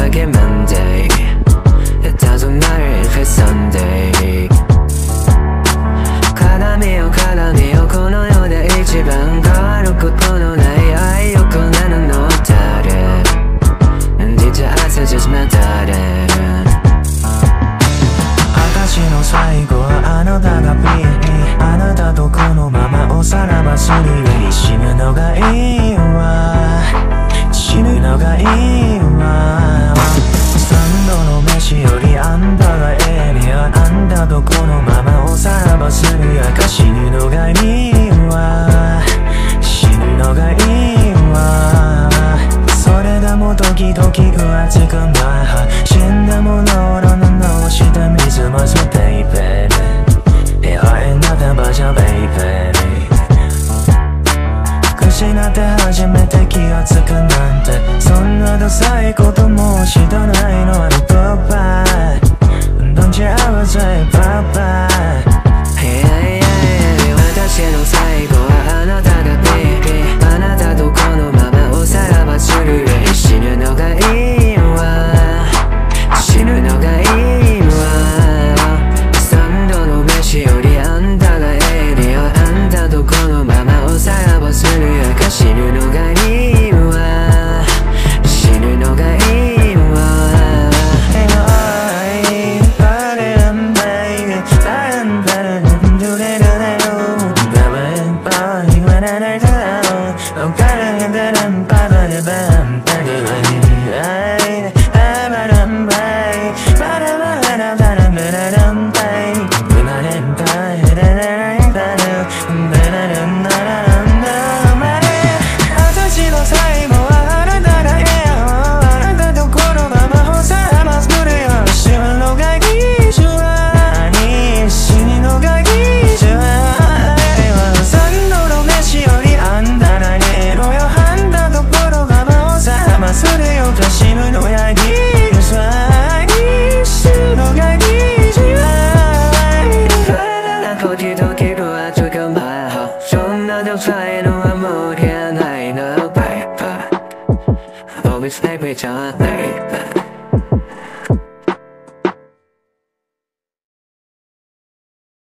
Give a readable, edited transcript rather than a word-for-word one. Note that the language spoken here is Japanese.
like a Monday. It doesn't matter if it's Sunday. 絡みよ絡みよこの世で一番変わることのない愛よこんなのの誰 And it's just my darling。 私の最後はあなたがピーあなたとこのままおさらばするより死ぬのがいいわ死ぬのがいいわ三度の飯よりあんたがええねやあんたとこのままおさらばするやか死ぬのがいいわ死ぬのがいいわそれでも時々浮つくな死んだもの俺の脳下水まずベイベー部屋へなった場所ベイベー失って初めて気がつくなんてそんなダサいことも知らない